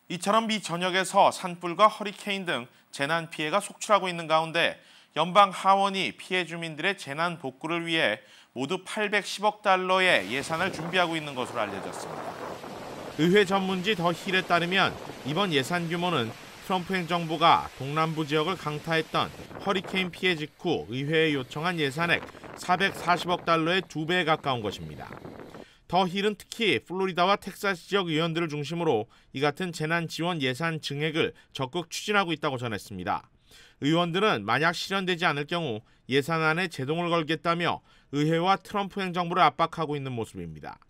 이처럼 미 전역에서 산불과 허리케인 등 재난 피해가 속출하고 있는 가운데 연방 하원이 피해 주민들의 재난 복구를 위해 모두 810억 달러의 예산을 준비하고 있는 것으로 알려졌습니다. 의회 전문지 더 힐에 따르면 이번 예산 규모는 트럼프 행정부가 동남부 지역을 강타했던 허리케인 피해 직후 의회에 요청한 예산액 440억 달러의 2배에 가까운 것입니다. 더 힐은 특히 플로리다와 텍사스 지역 의원들을 중심으로 이 같은 재난 지원 예산 증액을 적극 추진하고 있다고 전했습니다. 의원들은 만약 실현되지 않을 경우 예산안에 제동을 걸겠다며 의회와 트럼프 행정부를 압박하고 있는 모습입니다.